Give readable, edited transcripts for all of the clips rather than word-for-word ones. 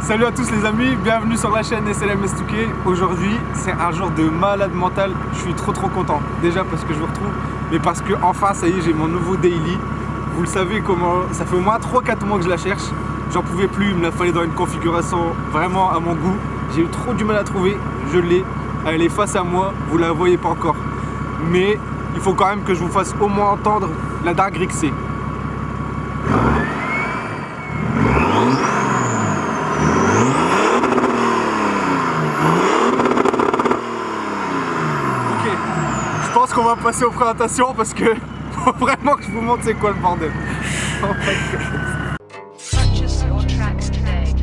Salut à tous les amis, bienvenue sur la chaîne SLM S2K. Aujourd'hui c'est un jour de malade mental, je suis trop content. Déjà parce que je vous retrouve, mais parce que enfin ça y est, j'ai mon nouveau daily. Vous le savez comment, ça fait au moins 3-4 mois que je la cherche. J'en pouvais plus, il me la fallait dans une configuration vraiment à mon goût. J'ai eu trop du mal à trouver, je l'ai. Elle est face à moi, vous la voyez pas encore. Mais il faut quand même que je vous fasse au moins entendre la dinguerie que c'est. Je pense qu'on va passer aux présentations parce que faut vraiment que je vous montre c'est quoi le bordel. Purchase your tracks today.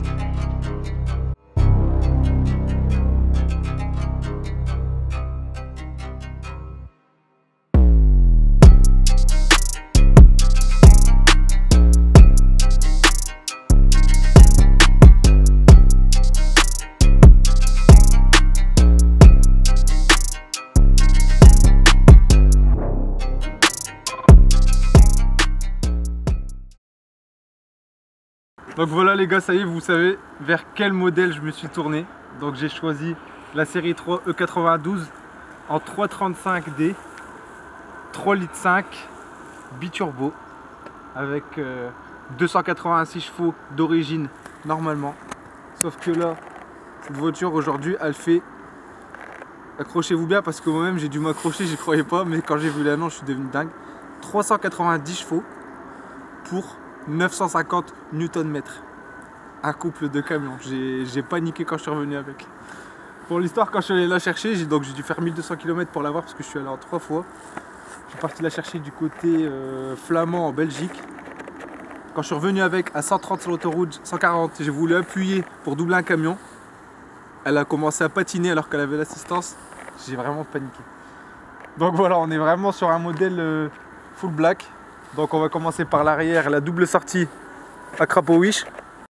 Donc voilà les gars, ça y est, vous savez vers quel modèle je me suis tourné. Donc j'ai choisi la série 3 E92 en 335D, 3,5 litres biturbo avec 286 chevaux d'origine normalement. Sauf que là, cette voiture aujourd'hui, elle fait, accrochez-vous bien parce que moi-même j'ai dû m'accrocher, j'y croyais pas, mais quand j'ai vu l'annonce, je suis devenu dingue. 390 chevaux pour 950 Nm. Un couple de camions. J'ai paniqué quand je suis revenu avec. Pour l'histoire, quand je suis allé la chercher, j'ai dû faire 1200 km pour l'avoir parce que je suis allé en 3 fois. Je suis parti la chercher du côté flamand en Belgique. Quand je suis revenu avec à 130 sur l'autoroute, 140, j'ai voulu appuyer pour doubler un camion. Elle a commencé à patiner alors qu'elle avait l'assistance. J'ai vraiment paniqué. Donc voilà, on est vraiment sur un modèle full black. Donc on va commencer par l'arrière, la double sortie à Krapovice.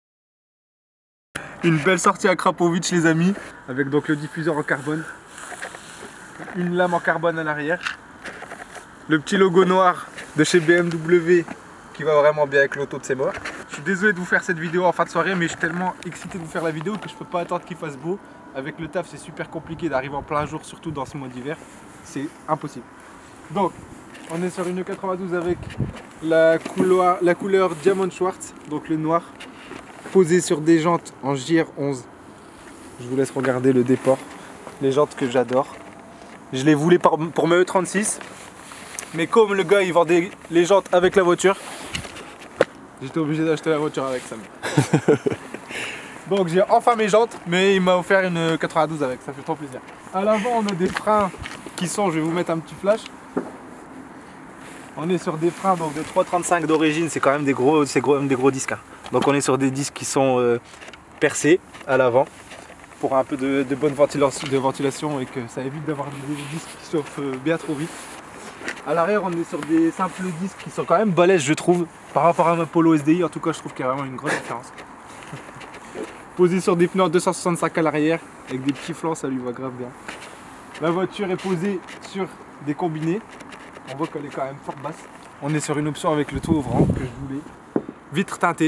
Une belle sortie à Krapovice les amis, avec donc le diffuseur en carbone. Une lame en carbone à l'arrière. Le petit logo noir de chez BMW qui va vraiment bien avec l'auto de ses morts. Je suis désolé de vous faire cette vidéo en fin de soirée, mais je suis tellement excité de vous faire la vidéo que je peux pas attendre qu'il fasse beau. Avec le taf c'est super compliqué d'arriver en plein jour, surtout dans ce mois d'hiver. C'est impossible. Donc on est sur une E92 avec la couleur Diamond Schwarz, donc le noir, posé sur des jantes en JR11. Je vous laisse regarder le déport, les jantes que j'adore. Je les voulais pour mes E36, mais comme le gars il vendait les jantes avec la voiture, j'étais obligé d'acheter la voiture avec ça. Donc j'ai enfin mes jantes, mais il m'a offert une 92 avec, ça fait trop plaisir. À l'avant on a des freins qui sont, je vais vous mettre un petit flash. On est sur des freins donc de 3,35 d'origine, c'est quand même des gros disques. Hein. Donc on est sur des disques qui sont percés à l'avant pour un peu de bonne ventilation et que ça évite d'avoir des disques qui chauffent bien trop vite. À l'arrière on est sur des simples disques qui sont quand même balèzes je trouve par rapport à ma Polo SDI, en tout cas je trouve qu'il y a vraiment une grosse différence. Posé sur des pneus en 265 à l'arrière avec des petits flancs, ça lui va grave bien. La voiture est posée sur des combinés. On voit qu'elle est quand même fort basse. On est sur une option avec le tout ouvrant que je voulais. Vitre teintée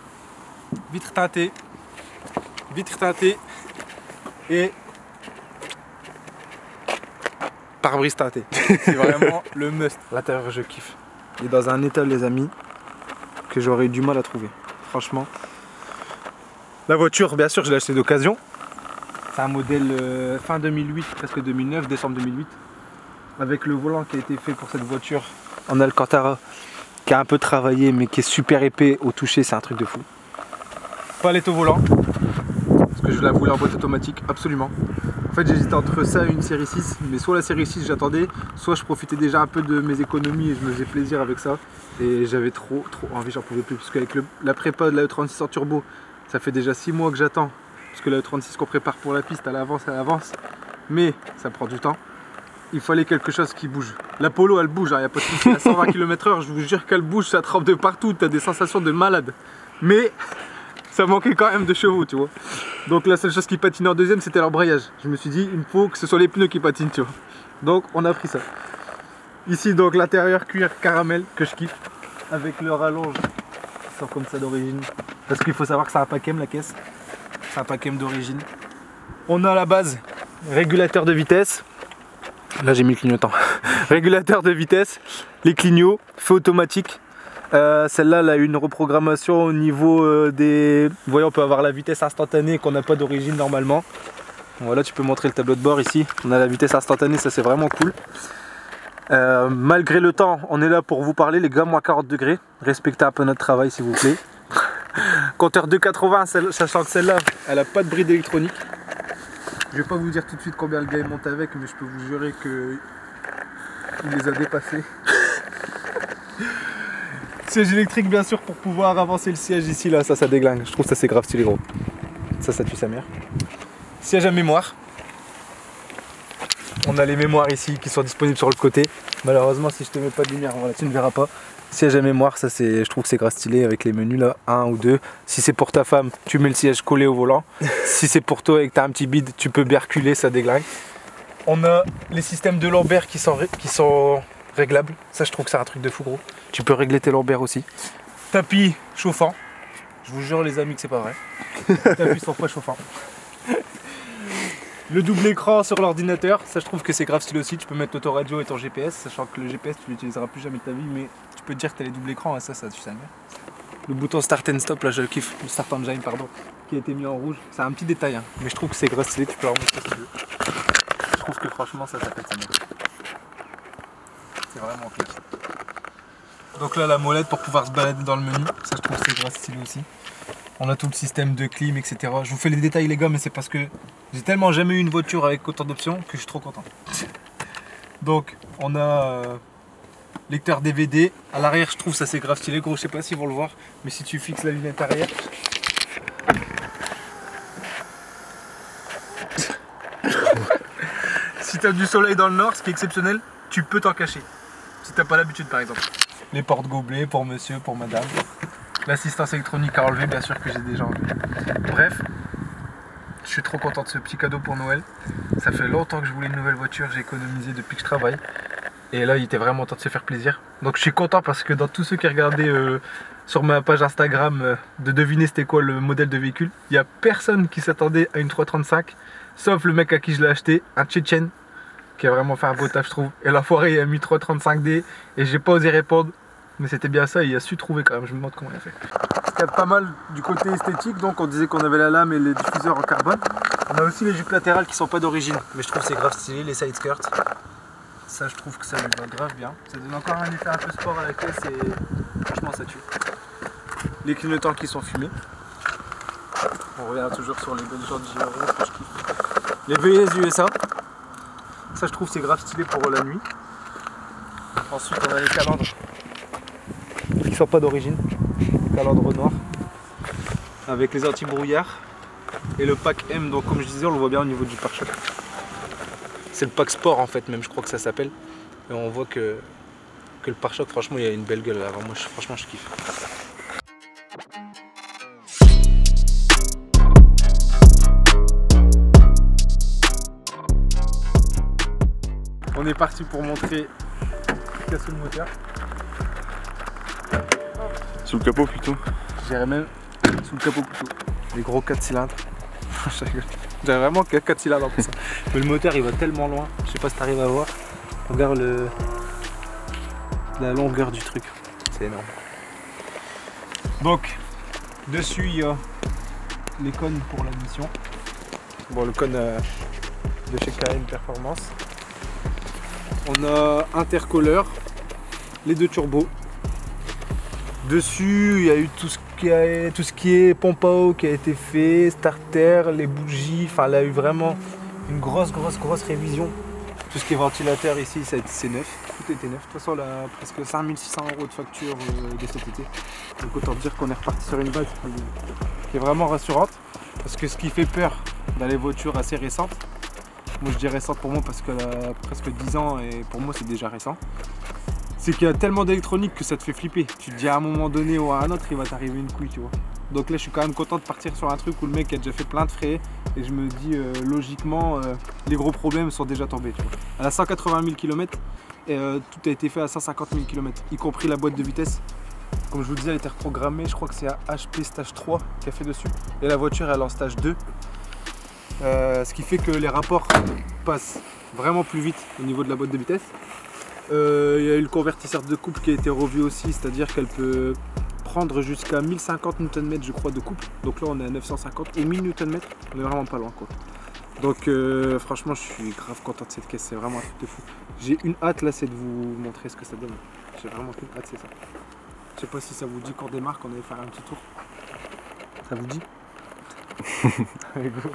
et pare-brise teinté. C'est vraiment le must. L'intérieur je kiffe. Il est dans un état les amis que j'aurais eu du mal à trouver. Franchement. La voiture bien sûr je l'ai acheté d'occasion. C'est un modèle fin 2008, presque 2009, décembre 2008. Avec le volant qui a été fait pour cette voiture en Alcantara, qui a un peu travaillé mais qui est super épais au toucher, c'est un truc de fou. Palette au volant, parce que je la voulais en boîte automatique, absolument. En fait j'hésitais entre ça et une série 6, mais soit la série 6 j'attendais, soit je profitais déjà un peu de mes économies et je me faisais plaisir avec ça. Et j'avais trop envie, j'en pouvais plus, parce qu'avec la prépa de la E36 en turbo, ça fait déjà 6 mois que j'attends, parce que la E36 qu'on prépare pour la piste, elle avance, mais ça prend du temps. Il fallait quelque chose qui bouge. La Polo elle bouge, il n'y a pas de souci, à 120 km/h, je vous jure qu'elle bouge, ça trempe de partout, tu as des sensations de malade. Mais ça manquait quand même de chevaux, tu vois. Donc la seule chose qui patinait en deuxième, c'était l'embrayage. Je me suis dit, il faut que ce soit les pneus qui patinent, tu vois. Donc on a pris ça. Ici donc l'intérieur cuir caramel que je kiffe, avec le rallonge sont comme ça d'origine. Parce qu'il faut savoir que c'est un Pacem la caisse. C'est un Pacem d'origine. On a à la base régulateur de vitesse. Là j'ai mis le clignotant. Régulateur de vitesse, les clignots, feu automatique. Celle-là elle a une reprogrammation au niveau des... Vous voyez, on peut avoir la vitesse instantanée qu'on n'a pas d'origine normalement. Voilà, tu peux montrer le tableau de bord ici. On a la vitesse instantanée, ça c'est vraiment cool. Malgré le temps, on est là pour vous parler les gars, moins 40 degrés. Respectez un peu notre travail s'il vous plaît. Compteur 2,80, sachant que celle-là, elle n'a pas de bride électronique. Je vais pas vous dire tout de suite combien le gars il monte avec, mais je peux vous jurer que il les a dépassés. Siège électrique bien sûr pour pouvoir avancer le siège ici là, ça déglingue. Je trouve ça c'est grave stylé gros. Ça tue sa mère. Siège à mémoire. On a les mémoires ici qui sont disponibles sur le côté. Malheureusement si je te mets pas de lumière, voilà, tu ne verras pas. Siège à mémoire, ça c'est, je trouve que c'est grave stylé avec les menus là, 1 ou 2. Si c'est pour ta femme, tu mets le siège collé au volant. Si c'est pour toi et que tu as un petit bide, tu peux bien reculer, ça déglingue. On a les systèmes de lambert qui sont réglables. Ça je trouve que c'est un truc de fou gros. Tu peux régler tes lambert aussi. Tapis chauffant. Je vous jure les amis que c'est pas vrai. Les tapis sont pas chauffants. Le double écran sur l'ordinateur, ça je trouve que c'est grave stylé aussi. Tu peux mettre l'autoradio et ton GPS, sachant que le GPS tu l'utiliseras plus jamais de ta vie, mais tu peux te dire que tu as les doubles écrans et ça tu sais. Le bouton Start and Stop, là je le kiffe, le Start Engine pardon, qui a été mis en rouge. C'est un petit détail, hein, mais je trouve que c'est grave stylé, tu peux leur montrer si tu veux. Je trouve que franchement ça s'appelle ça. C'est vraiment classe. Donc là la molette pour pouvoir se balader dans le menu, ça je trouve que c'est grave stylé aussi. On a tout le système de clim, etc. Je vous fais les détails les gars, mais c'est parce que j'ai tellement jamais eu une voiture avec autant d'options que je suis trop content. Donc on a lecteur DVD. À l'arrière je trouve ça c'est grave stylé gros, je sais pas s'ils vont le voir, mais si tu fixes la lunette arrière. Si tu as du soleil dans le nord, ce qui est exceptionnel, tu peux t'en cacher. Si t'as pas l'habitude par exemple. Les portes gobelets pour monsieur, pour madame. L'assistance électronique à enlever, bien sûr que j'ai déjà enlevé. Bref, je suis trop content de ce petit cadeau pour Noël. Ça fait longtemps que je voulais une nouvelle voiture, j'ai économisé depuis que je travaille. Et là, il était vraiment temps de se faire plaisir. Donc je suis content parce que dans tous ceux qui regardaient sur ma page Instagram de deviner c'était quoi le modèle de véhicule, il n'y a personne qui s'attendait à une 335, sauf le mec à qui je l'ai acheté, un Tchétchène, qui a vraiment fait un beau taf je trouve. Et l'enfoiré il a mis 335D et j'ai pas osé répondre. Mais c'était bien ça, il a su trouver quand même, je me demande comment il a fait. Ce qu'il y a de pas mal du côté esthétique, donc on disait qu'on avait la lame et les diffuseurs en carbone. On a aussi les jupes latérales qui sont pas d'origine, mais je trouve que c'est grave stylé, les side skirts. Ça je trouve que ça lui va grave bien. Ça donne encore un effet un peu sport à la caisse et franchement ça tue. Les clignotants qui sont fumés. On revient toujours sur les belles jantes Giro que je kiffe. Les VS USA. Ça je trouve c'est grave stylé pour la nuit. Ensuite on a les calandres. Qui sont pas d'origine, calandre noir avec les anti-brouillards et le pack M, donc comme je disais on le voit bien au niveau du pare-choc. C'est le pack sport en fait même je crois que ça s'appelle et on voit que le pare-choc franchement il y a une belle gueule là. Alors, moi franchement je kiffe. On est parti pour montrer casser le moteur. Sous le capot plutôt. J'irais même sous le capot plutôt. Les gros 4 cylindres. J'avais vraiment 4 cylindres en plus. Mais le moteur il va tellement loin. Je sais pas si tu arrives à voir. Regarde la longueur du truc. C'est énorme. Donc dessus il y a les cônes pour la mission. Bon le cône de chez KM Performance. On a intercooleur, les deux turbos. Dessus, il y a eu tout ce qui est pompe à eau qui a été fait, starter, les bougies, enfin il y a eu vraiment une grosse révision. Tout ce qui est ventilateur ici, c'est neuf, tout était neuf. De toute façon, on a presque 5600 € de facture de cet été. Donc autant dire qu'on est reparti sur une base qui est vraiment rassurante. Parce que ce qui fait peur dans les voitures assez récentes, moi je dis récente pour moi parce qu'elle a presque 10 ans et pour moi c'est déjà récent. C'est qu'il y a tellement d'électronique que ça te fait flipper. Tu te dis à un moment donné ou à un autre il va t'arriver une couille, tu vois. Donc là je suis quand même content de partir sur un truc où le mec a déjà fait plein de frais et je me dis logiquement les gros problèmes sont déjà tombés, tu vois. Elle a 180 000 km et tout a été fait à 150 000 km, y compris la boîte de vitesse. Comme je vous disais, elle était reprogrammée, je crois que c'est à HP stage 3 qui a fait dessus. Et la voiture elle est en stage 2. Ce qui fait que les rapports passent vraiment plus vite au niveau de la boîte de vitesse. Il y a eu le convertisseur de couple qui a été revu aussi, c'est-à-dire qu'elle peut prendre jusqu'à 1050 Nm je crois de couple. Donc là on est à 950 et 1000 Nm, on est vraiment pas loin quoi. Donc franchement je suis grave content de cette caisse, c'est vraiment un truc de fou. J'ai une hâte là, c'est de vous montrer ce que ça donne. J'ai vraiment qu'une hâte, c'est ça. Je sais pas si ça vous dit qu'on démarre, qu'on allait faire un petit tour. Ça vous dit? Allez go.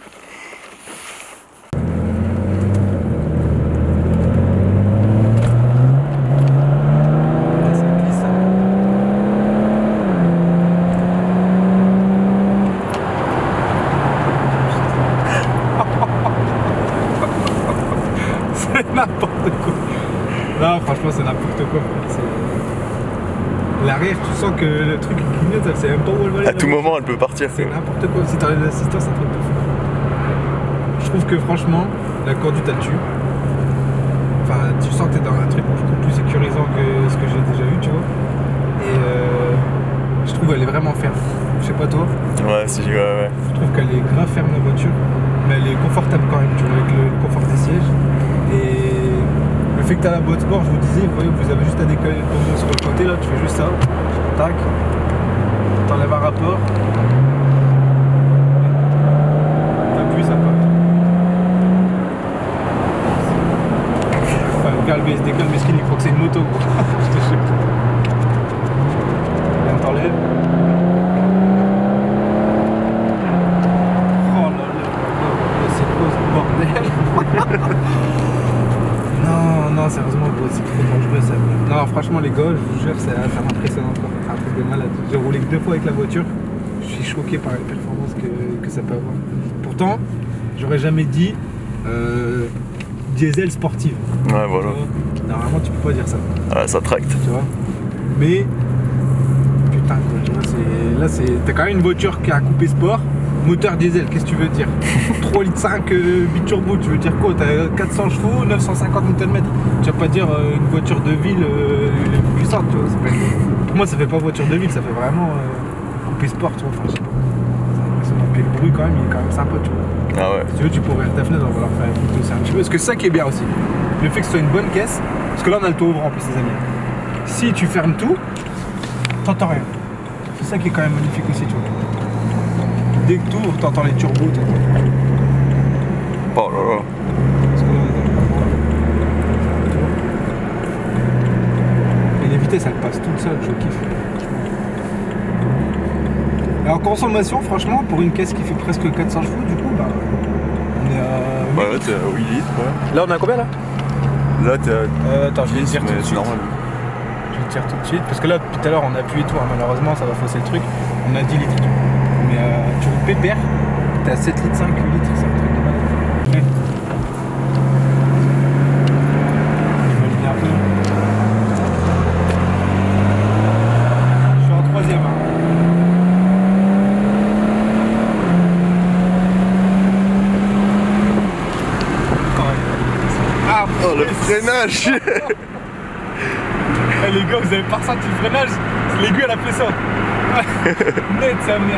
N'importe quoi. Non, franchement, c'est n'importe quoi. L'arrière, tu sens que le truc clignote, elle sait même pas où elle va aller. À tout moment, elle peut partir. C'est n'importe quoi. Si t'enlèves l'assistance, c'est un truc de fou. Je trouve que franchement, la conduite, elle tue. Enfin, tu sens que t'es dans un truc beaucoup plus sécurisant que ce que j'ai déjà vu, tu vois. Et je trouve qu'elle est vraiment ferme. Je sais pas toi. Ouais, si, ouais. Je trouve qu'elle est grave ferme la voiture, mais elle est confortable quand même, tu vois, avec le confort des sièges. Et le fait que tu as la boîte sport, je vous disais, vous voyez, vous avez juste à décoller le pognon sur le côté, là, tu fais juste ça, tac, t'enlèves un rapport, t'appuies, ça part. Enfin, le gars, il se décolle, mais il croit que c'est une moto, quoi. Je te jure. Là, t'enlèves. Oh là là, c'est quoi ce bordel? Non, sérieusement, c'est trop dangereux ça. Non, franchement, les gars, je vous jure, ça m'impressionne encore. C'est un truc de malade. J'ai roulé que 2 fois avec la voiture. Je suis choqué par les performances que ça peut avoir. Pourtant, j'aurais jamais dit diesel sportive. Ouais, voilà. Normalement, tu peux pas dire ça. Ouais, ça tracte. Tu vois. Mais, putain, quoi, tu vois, t'as quand même une voiture qui a un coupé sport. Moteur diesel, qu'est-ce que tu veux dire? 3,5 litres biturbo, tu veux dire quoi? T'as 400 chevaux, 950 Nm. Tu vas pas dire une voiture de ville puissante, tu vois. Pour moi, ça fait pas voiture de ville, ça fait vraiment coupé sport, tu vois. Enfin, je sais pas. C'est impressionnant. Puis le bruit, quand même, il est quand même sympa, tu vois. Ah ouais. Si tu veux, tu peux ouvrir ta fenêtre, on va leur faire écouter aussi un petit peu. Parce que c'est ça qui est bien aussi. Le fait que ce soit une bonne caisse, parce que là, on a le toit ouvrant en plus, les amis. Si tu fermes tout, t'entends rien. C'est ça qui est quand même magnifique aussi, tu vois. Dès que tu ouvres, t'entends les turbos. Oh là là. Et les vitesses, elles passent toutes seules, je kiffe. Et en consommation, franchement, pour une caisse qui fait presque 400 chevaux, du coup, bah, on est à... Ouais, t'es à 8 litres, ouais. Là, on est à combien, là? Là, t'es à... Attends, je vais te dire tout de c'est suite. normal. Je vais te dire tout de suite, parce que là, depuis tout à l'heure, on a appuyé tout, hein, malheureusement, ça va fausser le truc. On a 10 litres. Mais tu roules pépère, t'es à 7 litres 5, 8 litres, c'est un truc de malade. Ouais. Je vais le un peu. Je suis en 3ème. Hein. Ah, Oh, le freinage. Eh, les gars, vous avez pas ressenti le freinage? L'aiguille, elle a fait ça. Net sa mère.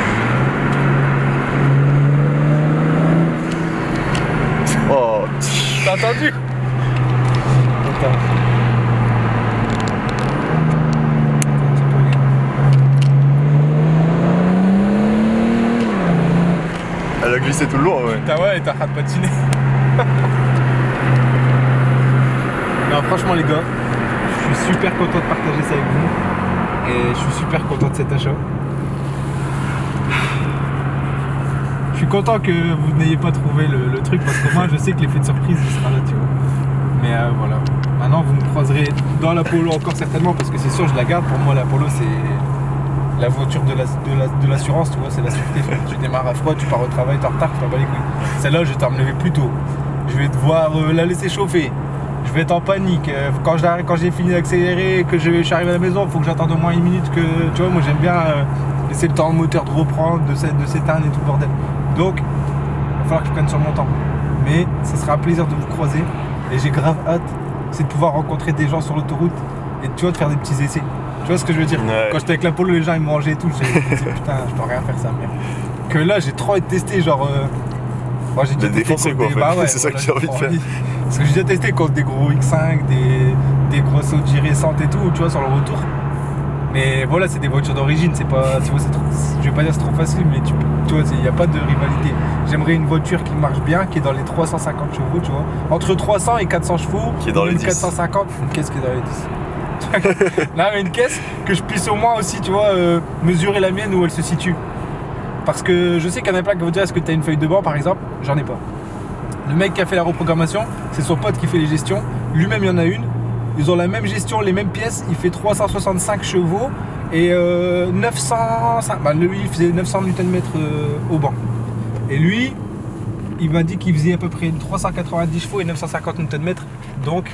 Oh. T'as entendu? Attends. Elle a glissé tout le long, ouais. Putain, ouais, t'es en train de patiner. Non, franchement, les gars, je suis super content de partager ça avec vous. Et je suis super content de cet achat. Je suis content que vous n'ayez pas trouvé le truc parce que moi je sais que l'effet de surprise il sera là, tu vois. Mais voilà. Maintenant vous me croiserez dans l'Apollo encore certainement parce que c'est sûr je la garde. Pour moi l'Apollo c'est la voiture de l'assurance, tu vois, c'est la sûreté. Tu démarres à froid, tu pars au travail, t'es en retard, tu t'en bats les couilles. Celle-là je vais t'en lever plus tôt. Je vais devoir la laisser chauffer. Je vais être en panique. Quand j'ai fini d'accélérer, que je suis arrivé à la maison, il faut que j'attende au moins 1 minute. Que, tu vois, moi j'aime bien laisser le temps au moteur de reprendre, de s'éteindre et tout le bordel. Donc, il va falloir que je prenne sur mon temps. Mais ce sera un plaisir de vous croiser. Et j'ai grave hâte, c'est de pouvoir rencontrer des gens sur l'autoroute et tu vois, de faire des petits essais. Tu vois ce que je veux dire? Ouais. Quand j'étais avec la polo, les gens ils me mangeaient et tout. Je me disais putain, je peux rien faire ça. Mais que là, j'ai trop envie de tester, genre. Moi, j'ai De déjà testé défoncer, contre quoi, des- en fait. Bah ouais, C'est ça que j'ai envie de faire. Parce que j'ai déjà testé contre des gros X5, des grosses Audi récentes et tout, tu vois, sur le retour. Mais voilà, c'est des voitures d'origine, c'est pas. Tu vois, c'est trop. Je vais pas dire c'est trop facile, mais tu vois, il n'y a pas de rivalité. J'aimerais une voiture qui marche bien, qui est dans les 350 chevaux, tu vois. Entre 300 et 400 chevaux. Qui est dans ou les une 10. 450, une caisse qui est dans les 10. Là, mais une caisse que je puisse au moins aussi, tu vois, mesurer la mienne où elle se situe. Parce que je sais qu'il y en a plein qui vont dire est-ce que tu as une feuille de banc par exemple? J'en ai pas. Le mec qui a fait la reprogrammation, c'est son pote qui fait les gestions. Lui-même, il y en a une. Ils ont la même gestion, les mêmes pièces. Il fait 365 chevaux et 900. Bah, lui, il faisait 900 Nm au banc. Et lui, il m'a dit qu'il faisait à peu près 390 chevaux et 950 Nm. Donc,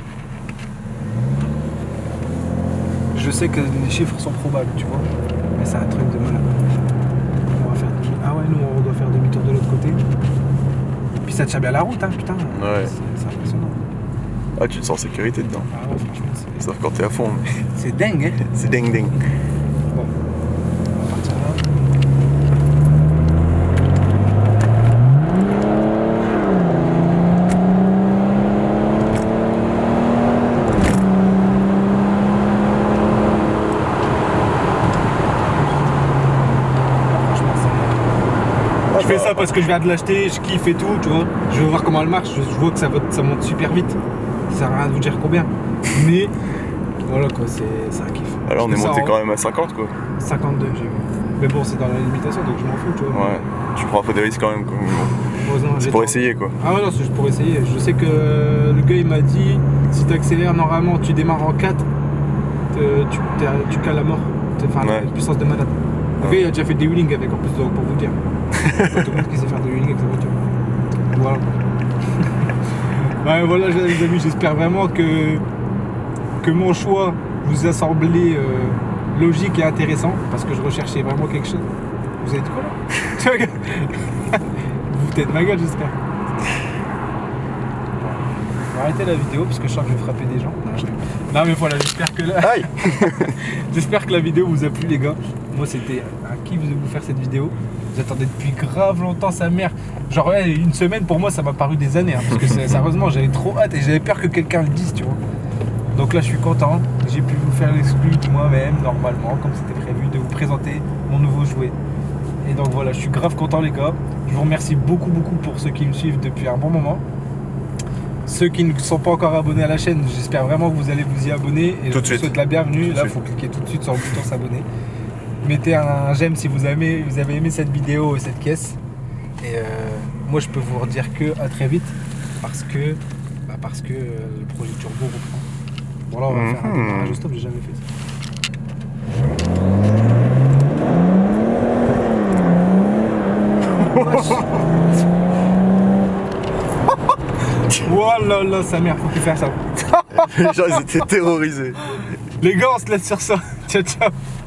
je sais que les chiffres sont probables, tu vois. Mais c'est un truc de malade. On va faire demi. Ah ouais, nous, on doit faire demi-tour de l'autre côté. Puis ça tient bien la route, hein, putain. Ouais. C'est impressionnant. Ah, tu te sens en sécurité dedans. Ah ouais, franchement, Sauf quand t'es à fond, mais c'est dingue, hein. c'est ding ding. Bon, on va partir là. Franchement, je fais ça parce que je viens de l'acheter, je kiffe et tout, tu vois. Je veux voir comment elle marche, je vois que ça monte super vite. Ça sert à rien de vous dire combien. Mais voilà quoi, c'est un kiff. Alors on Je est fais ça monté en quand même à 50 quoi. 52, j'ai vu. Mais bon, c'est dans la limitation donc je m'en fous, tu vois. Ouais. Tu prends un peu des risques quand même quoi. Heureusement, C'est j'ai pour trop- essayer quoi. Ah ouais, non, c'est juste pour essayer. Je sais que le gars il m'a dit si tu accélères normalement, tu démarres en 4, tu cales la mort. Enfin, Ouais. une puissance de malade. Le gars il a déjà fait des wheelings avec en plus, donc pour vous dire. Pas tout le monde qui sait faire des wheelings avec sa voiture. Voilà. Ouais, voilà les amis, j'espère vraiment que mon choix vous a semblé logique et intéressant parce que je recherchais vraiment quelque chose. Vous avez dit quoi là? Vous foutez de ma gueule, j'espère. On va arrêter la vidéo parce que je sens que je vais frapper des gens. Non mais voilà, j'espère que là. Aïe. J'espère que la vidéo vous a plu les gars. Moi c'était un kiff de vous faire cette vidéo. J'attendais depuis grave longtemps sa mère. Genre ouais, une semaine pour moi ça m'a paru des années hein, parce que sérieusement j'avais trop hâte et j'avais peur que quelqu'un le dise tu vois. Donc là je suis content, j'ai pu vous faire l'exclu de moi-même normalement comme c'était prévu de vous présenter mon nouveau jouet. Et donc voilà, je suis grave content les gars. Je vous remercie beaucoup pour ceux qui me suivent depuis un bon moment. Ceux qui ne sont pas encore abonnés à la chaîne, j'espère vraiment que vous allez vous y abonner et je vous souhaite la bienvenue. Là, il faut cliquer tout de suite sur le bouton s'abonner. Mettez un j'aime si vous avez aimé cette vidéo et cette caisse. Et moi, je peux vous redire que à très vite parce que le projet Turbo reprend. Bon là, on va faire un démarrage au stop, j'ai jamais fait ça. Oh là là, sa mère, faut qu'il fasse ça. Les gens ils étaient terrorisés. Les gars, on se laisse sur ça. Ciao, ciao.